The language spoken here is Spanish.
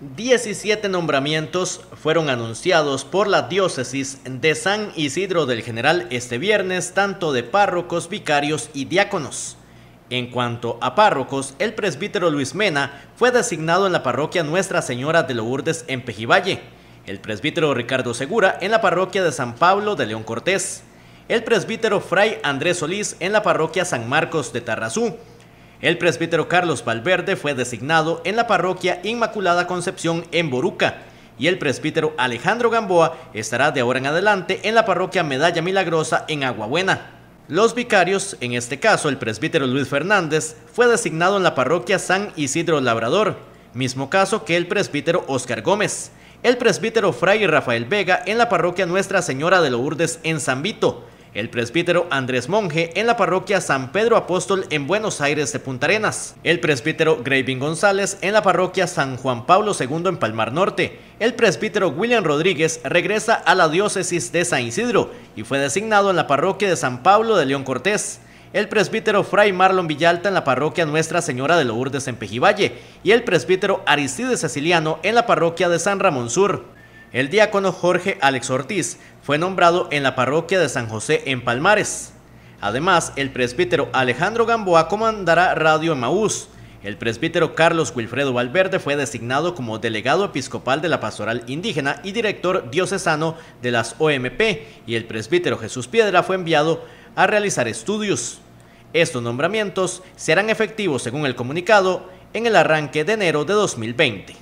17 nombramientos fueron anunciados por la diócesis de San Isidro del General este viernes, tanto de párrocos, vicarios y diáconos. En cuanto a párrocos, el presbítero Luis Mena fue designado en la parroquia Nuestra Señora de Lourdes en Pejivalle, el presbítero Ricardo Segura en la parroquia de San Pablo de León Cortés, el presbítero Fray Andrés Solís en la parroquia San Marcos de Tarrazú. El presbítero Carlos Valverde fue designado en la parroquia Inmaculada Concepción en Boruca y el presbítero Alejandro Gamboa estará de ahora en adelante en la parroquia Medalla Milagrosa en Aguabuena. Los vicarios, en este caso el presbítero Luis Fernández, fue designado en la parroquia San Isidro Labrador, mismo caso que el presbítero Óscar Gómez, el presbítero Fray Rafael Vega en la parroquia Nuestra Señora de Lourdes en San Vito, el presbítero Andrés Monge en la parroquia San Pedro Apóstol en Buenos Aires de Punta Arenas, el presbítero Gravin González en la parroquia San Juan Pablo II en Palmar Norte. El presbítero William Rodríguez regresa a la diócesis de San Isidro y fue designado en la parroquia de San Pablo de León Cortés. El presbítero Fray Marlon Villalta en la parroquia Nuestra Señora de Lourdes en Pejivalle y el presbítero Aristides Ceciliano en la parroquia de San Ramón Sur. El diácono Jorge Alex Ortiz fue nombrado en la parroquia de San José en Palmares. Además, el presbítero Alejandro Gamboa comandará Radio Emaús. El presbítero Carlos Wilfredo Valverde fue designado como delegado episcopal de la Pastoral Indígena y director diocesano de las OMP, y el presbítero Jesús Piedra fue enviado a realizar estudios. Estos nombramientos serán efectivos, según el comunicado, en el arranque de enero de 2020.